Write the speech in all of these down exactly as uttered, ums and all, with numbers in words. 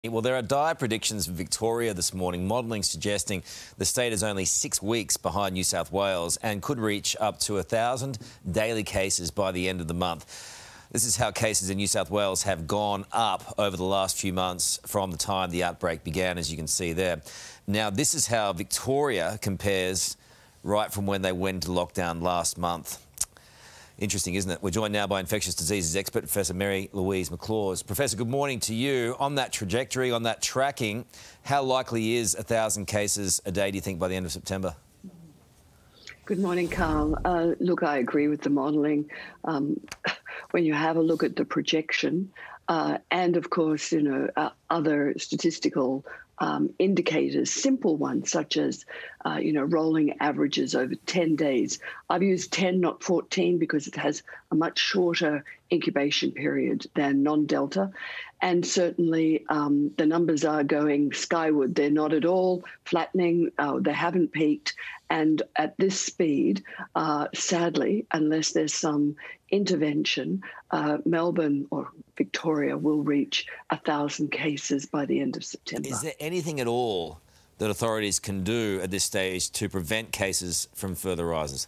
Well, there are dire predictions for Victoria this morning, modelling suggesting the state is only six weeks behind New South Wales and could reach up to one thousand daily cases by the end of the month. This is how cases in New South Wales have gone up over the last few months from the time the outbreak began, as you can see there. Now, this is how Victoria compares right from when they went into lockdown last month. Interesting, isn't it? We're joined now by infectious diseases expert, Professor Mary Louise McLaws. Professor, good morning to you. On that trajectory, on that tracking, how likely is one thousand cases a day, do you think, by the end of September? Good morning, Carl. Uh, look, I agree with the modelling. Um, when you have a look at the projection uh, and, of course, you know, uh, other statistical Um, indicators, simple ones such as, uh, you know, rolling averages over ten days. I've used ten, not fourteen, because it has a much shorter incubation period than non-Delta. And certainly um, the numbers are going skyward. They're not at all flattening. Uh, they haven't peaked. And at this speed, uh, sadly, unless there's some intervention, uh, Melbourne or Victoria will reach a thousand cases by the end of September. Is there anything at all that authorities can do at this stage to prevent cases from further rises?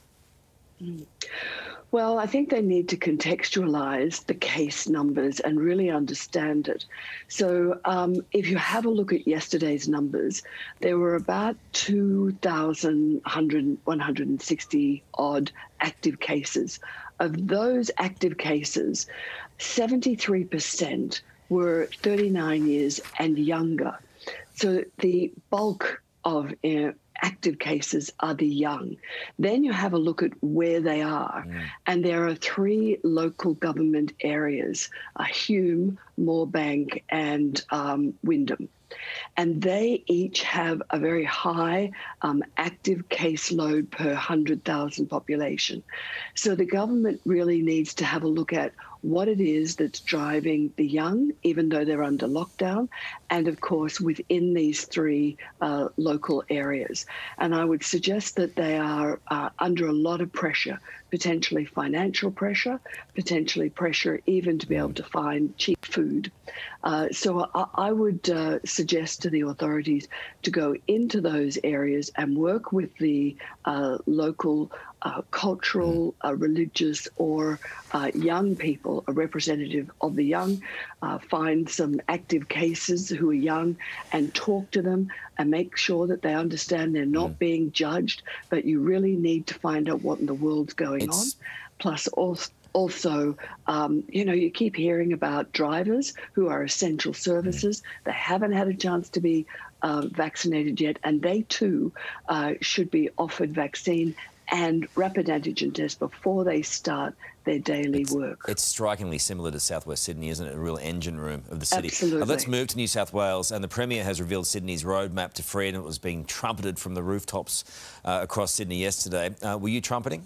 Mm. Well, I think they need to contextualise the case numbers and really understand it. So um, if you have a look at yesterday's numbers, there were about two thousand one hundred sixty odd active cases. Of those active cases, seventy-three percent were thirty-nine years and younger. So the bulk of uh, active cases are the young. Then you have a look at where they are. Mm. And there are three local government areas, uh, Hume, Moorebank and um, Wyndham. And they each have a very high um, active caseload per one hundred thousand population. So the government really needs to have a look at what it is that's driving the young, even though they're under lockdown, and of course within these three uh, local areas. And I would suggest that they are uh, under a lot of pressure, potentially financial pressure, potentially pressure even to be able to find cheap food. Uh, so I, I would uh, suggest to the authorities to go into those areas and work with the uh, local uh, cultural, uh, religious or uh, young people, a representative of the young, uh, find some active cases who are young and talk to them and make sure that they understand they're not mm. being judged, but you really need to find out what in the world's going it's... on. Plus also, Also, um, you know, you keep hearing about drivers who are essential services. They haven't had a chance to be uh, vaccinated yet, and they too uh, should be offered vaccine and rapid antigen test before they start their daily it's, work. It's strikingly similar to southwest Sydney, isn't it? A real engine room of the city. Absolutely. Uh, let's move to New South Wales, and the Premier has revealed Sydney's roadmap to freedom. It was being trumpeted from the rooftops uh, across Sydney yesterday. Uh, were you trumpeting?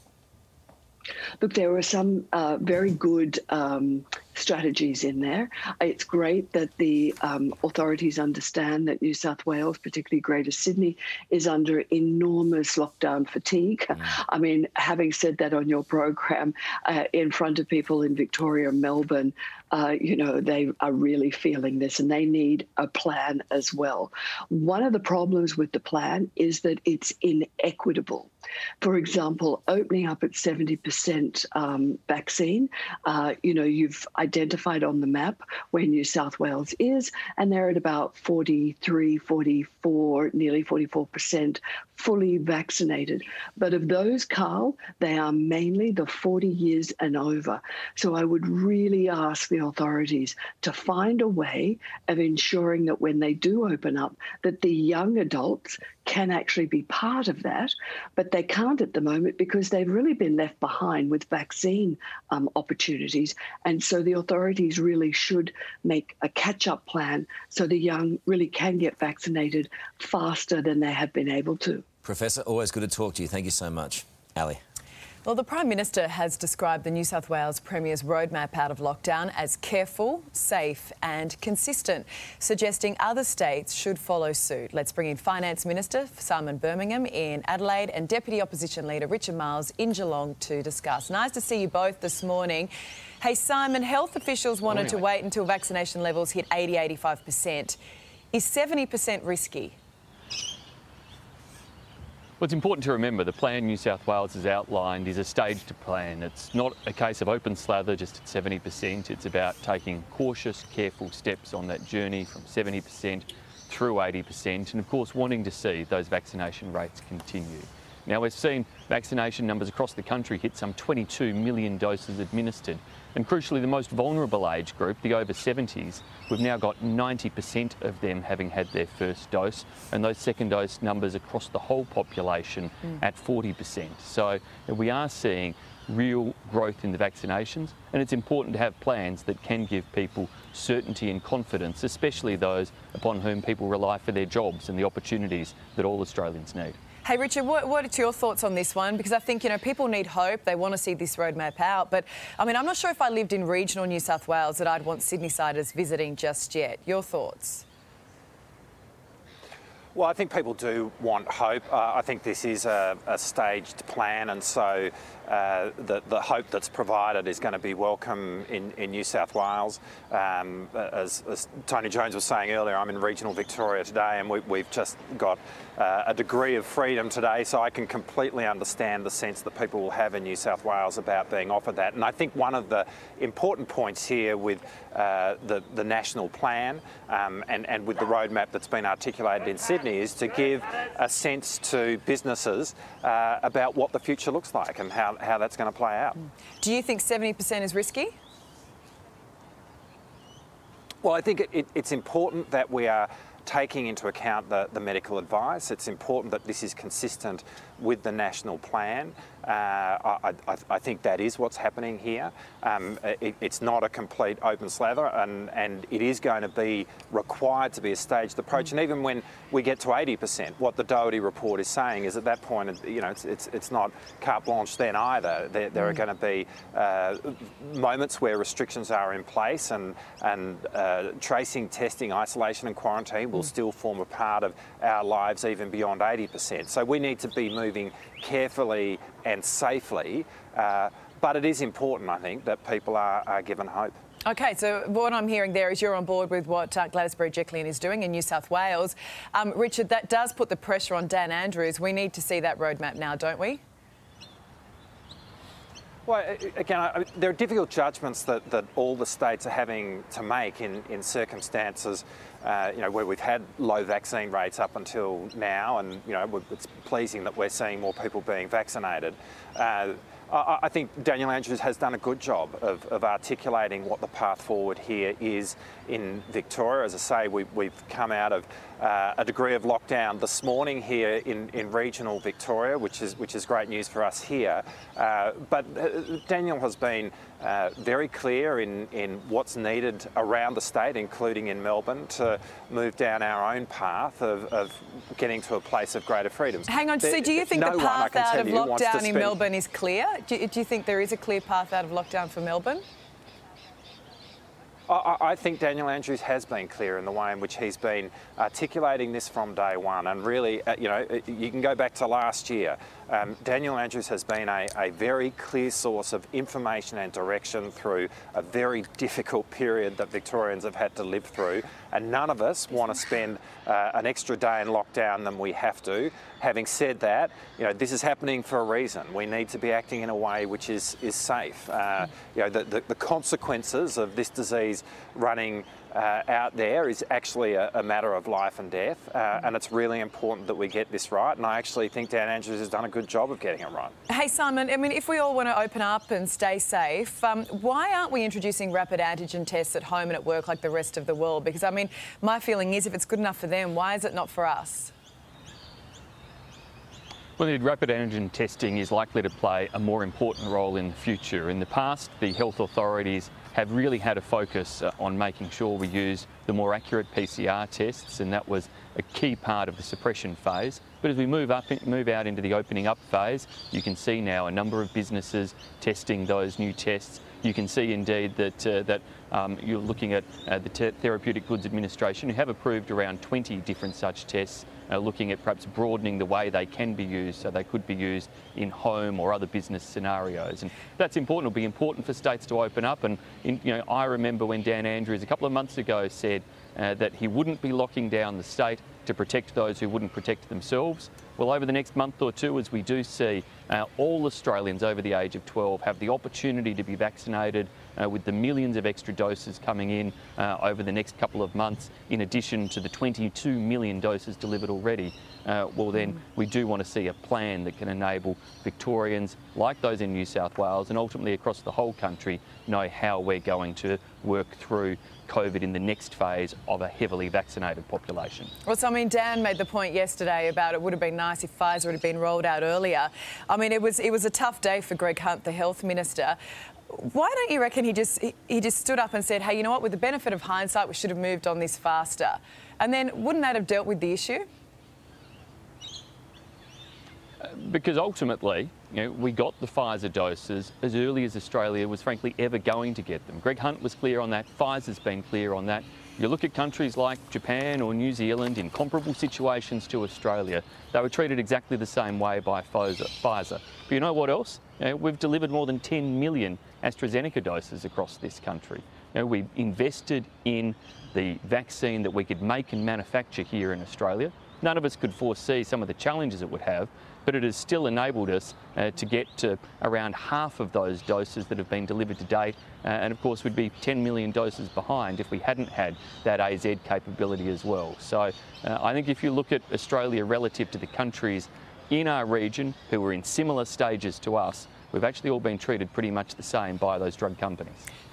Look, there were some uh, very good um, strategies in there. It's great that the um, authorities understand that New South Wales, particularly Greater Sydney, is under enormous lockdown fatigue. Mm. I mean, having said that on your program, uh, in front of people in Victoria and Melbourne, uh, you know, they are really feeling this and they need a plan as well. One of the problems with the plan is that it's inequitable. For example, opening up at seventy percent um, vaccine, uh, you know, you've identified on the map where New South Wales is, and they're at about forty-three, forty-four, nearly forty-four percent fully vaccinated. But of those, Carl, they are mainly the forty years and over. So I would really ask the authorities to find a way of ensuring that when they do open up, that the young adults can actually be part of that, but they can't at the moment because they've really been left behind with vaccine um, opportunities. And so the authorities really should make a catch-up plan so the young really can get vaccinated faster than they have been able to. Professor, always good to talk to you. Thank you so much. Ali. Well, the Prime Minister has described the New South Wales Premier's roadmap out of lockdown as careful, safe and consistent, suggesting other states should follow suit. Let's bring in Finance Minister Simon Birmingham in Adelaide and Deputy Opposition Leader Richard Marles in Geelong to discuss. Nice to see you both this morning. Hey, Simon, health officials wanted to wait until vaccination levels hit eighty, eighty-five percent. Is seventy percent risky? Well, it's important to remember the plan New South Wales has outlined is a staged plan. It's not a case of open slather just at seventy percent. It's about taking cautious, careful steps on that journey from seventy percent through eighty percent and, of course, wanting to see those vaccination rates continue. Now, we've seen vaccination numbers across the country hit some twenty-two million doses administered. And crucially, the most vulnerable age group, the over seventies, we've now got ninety percent of them having had their first dose, and those second dose numbers across the whole population mm. at forty percent. So we are seeing real growth in the vaccinations, and it's important to have plans that can give people certainty and confidence, especially those upon whom people rely for their jobs and the opportunities that all Australians need. Hey, Richard, what, what are your thoughts on this one? Because I think, you know, people need hope. They want to see this roadmap out. But, I mean, I'm not sure if I lived in regional New South Wales that I'd want Sydney-siders visiting just yet. Your thoughts? Well, I think people do want hope. Uh, I think this is a, a staged plan, and so uh, the, the hope that's provided is going to be welcome in, in New South Wales. Um, as, as Tony Jones was saying earlier, I'm in regional Victoria today, and we, we've just got uh, a degree of freedom today, so I can completely understand the sense that people will have in New South Wales about being offered that. And I think one of the important points here with uh, the, the national plan um, and, and with the roadmap that's been articulated in Sydney is to give a sense to businesses uh, about what the future looks like and how, how that's going to play out. Do you think seventy percent is risky? Well, I think it, it, it's important that we are taking into account the, the medical advice. It's important that this is consistent with the national plan. Uh, I, I, I think that is what's happening here. Um, it, it's not a complete open slather, and, and it is going to be required to be a staged approach. Mm. And even when we get to eighty percent, what the Doherty report is saying is at that point, you know, it's, it's, it's not carte blanche then either. There, there mm. are going to be uh, moments where restrictions are in place, and, and uh, tracing, testing, isolation and quarantine will mm. still form a part of our lives even beyond eighty percent. So we need to be moving carefully and safely, uh, but it is important, I think, that people are, are given hope. OK, so what I'm hearing there is you're on board with what uh, Gladys Berejiklian is doing in New South Wales. Um, Richard, that does put the pressure on Dan Andrews. We need to see that roadmap now, don't we? Well, again, I, there are difficult judgments that, that all the states are having to make in, in circumstances, uh, you know, where we've had low vaccine rates up until now, and you know, it's pleasing that we're seeing more people being vaccinated. Uh, I, I think Daniel Andrews has done a good job of, of articulating what the path forward here is in Victoria. As I say, we, we've come out of uh, a degree of lockdown this morning here in, in regional Victoria, which is which is great news for us here. Uh, but uh, Daniel has been uh, very clear in, in what's needed around the state, including in Melbourne, to move down our own path of, of getting to a place of greater freedom. Hang on, so do you think no the path out of lockdown in spend... Melbourne is clear? Do, do you think there is a clear path out of lockdown for Melbourne? I, I think Daniel Andrews has been clear in the way in which he's been articulating this from day one, and really, uh, you know, you can go back to last year. Um, Daniel Andrews has been a, a very clear source of information and direction through a very difficult period that Victorians have had to live through, and none of us want to spend uh, an extra day in lockdown than we have to. Having said that, you know, this is happening for a reason. We need to be acting in a way which is, is safe. Uh, you know, the, the, the consequences of this disease running uh, out there is actually a, a matter of life and death, uh, and it's really important that we get this right, and I actually think Dan Andrews has done a good job of getting it right. Hey, Simon, I mean, if we all want to open up and stay safe, um, why aren't we introducing rapid antigen tests at home and at work like the rest of the world? Because, I mean, my feeling is if it's good enough for them, why is it not for us? Well, indeed, rapid antigen testing is likely to play a more important role in the future. In the past, the health authorities have really had a focus uh, on making sure we use the more accurate P C R tests, and that was a key part of the suppression phase. But as we move up, move out into the opening up phase, you can see now a number of businesses testing those new tests. You can see indeed that uh, that um, you're looking at uh, the Therapeutic Goods Administration, who have approved around twenty different such tests, uh, looking at perhaps broadening the way they can be used, so they could be used in home or other business scenarios. And that's important. It'll be important for states to open up. And in, you know, I remember when Dan Andrews a couple of months ago said uh, that he wouldn't be locking down the state to protect those who wouldn't protect themselves. Well, over the next month or two, as we do see uh, all Australians over the age of twelve have the opportunity to be vaccinated uh, with the millions of extra doses coming in uh, over the next couple of months, in addition to the twenty-two million doses delivered already, uh, well then we do want to see a plan that can enable Victorians, like those in New South Wales and ultimately across the whole country, know how we're going to work through COVID in the next phase of a heavily vaccinated population. Well, so I mean, Dan made the point yesterday about it would have been nice if Pfizer had been rolled out earlier. I mean, it was it was a tough day for Greg Hunt, the health minister. Why don't you reckon he just he, he just stood up and said, hey, you know what, with the benefit of hindsight, we should have moved on this faster? And then wouldn't that have dealt with the issue? Because ultimately, you know, we got the Pfizer doses as early as Australia was frankly ever going to get them. Greg Hunt was clear on that. Pfizer's been clear on that. You look at countries like Japan or New Zealand in comparable situations to Australia, they were treated exactly the same way by Pfizer. But you know what else? You know, we've delivered more than ten million AstraZeneca doses across this country. You know, we invested in the vaccine that we could make and manufacture here in Australia. None of us could foresee some of the challenges it would have, but it has still enabled us uh, to get to around half of those doses that have been delivered to date. Uh, and of course, we'd be ten million doses behind if we hadn't had that A Z capability as well. So uh, I think if you look at Australia relative to the countries in our region who are in similar stages to us, we've actually all been treated pretty much the same by those drug companies.